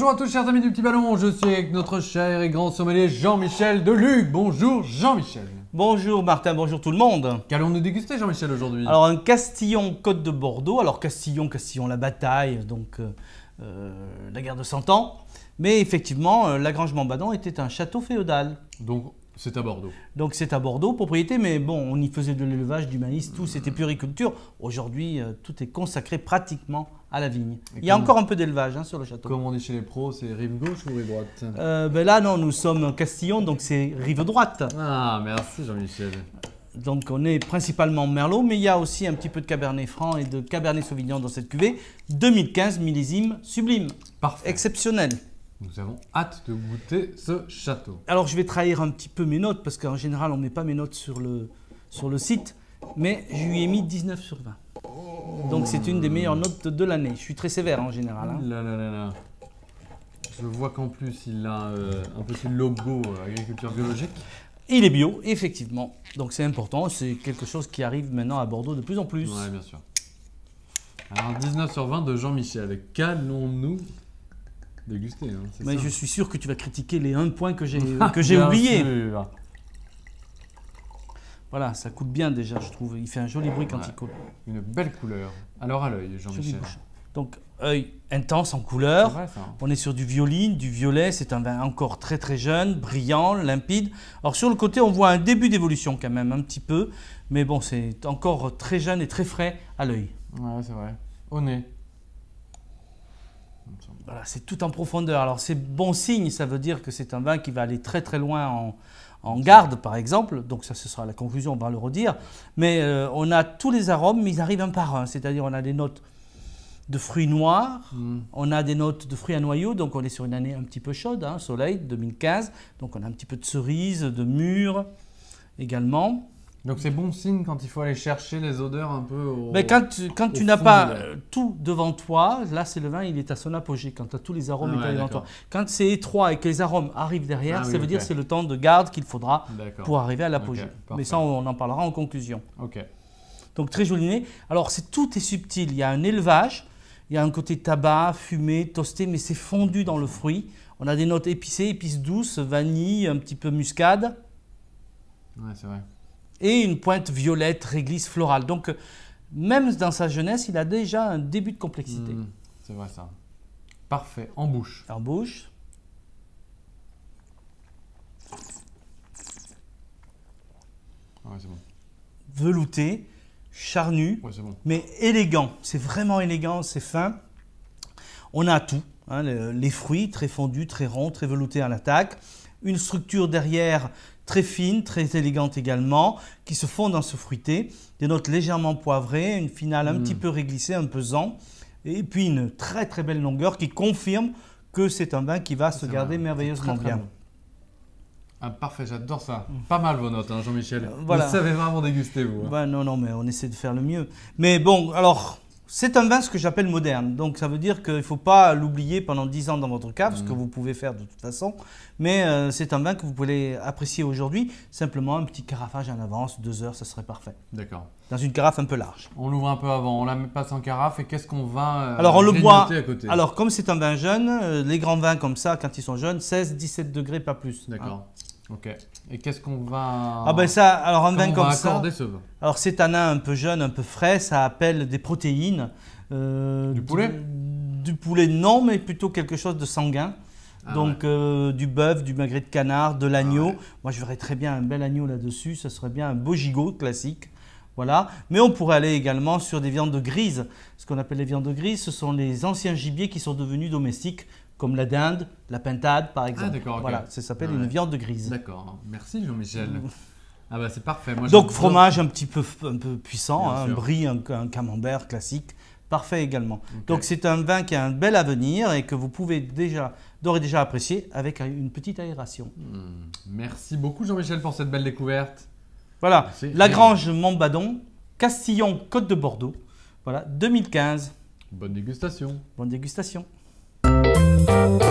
Bonjour à tous chers amis du Petit Ballon, je suis avec notre cher et grand sommelier Jean-Michel Deluc. Bonjour Jean-Michel. Bonjour Martin, bonjour tout le monde. Qu'allons-nous déguster Jean-Michel aujourd'hui? Alors un Castillon Côte de Bordeaux, alors Castillon la bataille, donc la guerre de 100 ans. Mais effectivement, Lagrange-Montbadon était un château féodal. Donc c'est à Bordeaux. Donc c'est à Bordeaux, propriété, mais bon, on y faisait de l'élevage, du maïs, tout, c'était puriculture. Aujourd'hui, tout est consacré pratiquement à la vigne. Il y a encore un peu d'élevage sur le château. Comme on dit chez les pros, c'est rive gauche ou rive droite? Ben là, non, nous sommes Castillon, donc c'est rive droite. Ah, merci Jean-Michel. Donc on est principalement Merlot, mais il y a aussi un petit peu de Cabernet Franc et de Cabernet Sauvignon dans cette cuvée. 2015, millésime sublime. Parfait. Exceptionnel. Nous avons hâte de goûter ce château. Alors je vais trahir un petit peu mes notes, parce qu'en général on ne met pas mes notes sur le site, mais je lui ai mis 19 sur 20. Donc c'est une des meilleures notes de l'année. Je suis très sévère en général. Hein. Là. Je vois qu'en plus il a un petit logo agriculture biologique. Il est bio, effectivement. Donc c'est important, c'est quelque chose qui arrive maintenant à Bordeaux de plus en plus. Oui, bien sûr. Alors 19 sur 20 de Jean-Michel. Qu'allons-nous déguster Mais je suis sûr que tu vas critiquer les 1 point que j'ai oublié. Sûr. Voilà, ça coûte bien déjà, je trouve. Il fait un joli bruit quand il coule. Une belle couleur. Alors à l'œil, Jean-Michel. Donc, œil intense en couleur. Vrai, ça, hein. On est sur du violine, du violet. C'est un vin encore très très jeune, brillant, limpide. Alors sur le côté, on voit un début d'évolution quand même, un petit peu. Mais bon, c'est encore très jeune et très frais à l'œil. Ouais, c'est vrai. Au nez. Voilà, c'est tout en profondeur. Alors c'est bon signe, ça veut dire que c'est un vin qui va aller très très loin en garde par exemple. Donc ça, ce sera la conclusion, on va le redire. Mais on a tous les arômes, mais ils arrivent un par un. C'est-à-dire on a des notes de fruits noirs, on a des notes de fruits à noyaux, donc on est sur une année un petit peu chaude, hein, soleil 2015. Donc on a un petit peu de cerises, de mûres également. Donc c'est bon signe quand il faut aller chercher les odeurs un peu au... Mais quand tu n'as pas tout devant toi, là c'est le vin, il est à son apogée, quand tu as tous les arômes devant toi. Quand c'est étroit et que les arômes arrivent derrière, ça veut dire que c'est le temps de garde qu'il faudra pour arriver à l'apogée. Mais ça, on en parlera en conclusion. Donc très joli nez. Alors tout est subtil, il y a un élevage, il y a un côté tabac, fumé, toasté, mais c'est fondu dans le fruit. On a des notes épicées, épices douces, vanille, un petit peu muscade. Ouais, c'est vrai. Et une pointe violette, réglisse, florale. Donc, même dans sa jeunesse, il a déjà un début de complexité. C'est vrai ça. Parfait. En bouche. En bouche. Ouais, c'est bon. Velouté, charnu, mais élégant. C'est vraiment élégant, c'est fin. On a tout. Hein, les fruits, très fondus, très ronds, très veloutés à l'attaque. Une structure derrière très fine, très élégante également, qui se fond dans ce fruité. Des notes légèrement poivrées, une finale un petit peu réglissée, un peu pesant. Et puis une très très belle longueur qui confirme que c'est un vin qui va se garder merveilleusement bien. Bon. Ah, parfait, j'adore ça. Pas mal vos notes, hein, Jean-Michel. Voilà. Vous savez vraiment déguster, vous. Ouais, non, mais on essaie de faire le mieux. Mais bon, alors... C'est un vin ce que j'appelle moderne, donc ça veut dire qu'il ne faut pas l'oublier pendant 10 ans dans votre cave, ce que vous pouvez faire de toute façon, mais c'est un vin que vous pouvez apprécier aujourd'hui, simplement un petit carafage en avance, 2 heures, ça serait parfait. D'accord. Dans une carafe un peu large. On l'ouvre un peu avant, on la passe en carafe et qu'est-ce qu'on va alors on le boit, à côté. Alors comme c'est un vin jeune, les grands vins comme ça, quand ils sont jeunes, 16-17 degrés, pas plus. D'accord. Ok. Et qu'est-ce qu'on va... Ah ben ça, alors un vin comme ça, ce vin alors c'est un vin un peu jeune, un peu frais, ça appelle des protéines. Du poulet Du poulet non, mais plutôt quelque chose de sanguin. Donc du bœuf, du magret de canard, de l'agneau. Moi je verrais très bien un bel agneau là-dessus, ça serait bien un beau gigot classique. Voilà. Mais on pourrait aller également sur des viandes grises. Ce qu'on appelle les viandes grises, ce sont les anciens gibiers qui sont devenus domestiques, comme la dinde, la pintade par exemple. Ah d'accord, voilà, ça s'appelle une viande grise. D'accord, merci Jean-Michel. Ah bah c'est parfait. Moi, donc fromage un peu puissant, hein, un brie, un camembert classique, parfait également. Donc c'est un vin qui a un bel avenir et que vous pouvez d'ores et déjà apprécier avec une petite aération. Merci beaucoup Jean-Michel pour cette belle découverte. Voilà, Lagrange-Montbadon, Castillon, Côte de Bordeaux, voilà, 2015. Bonne dégustation. Bonne dégustation.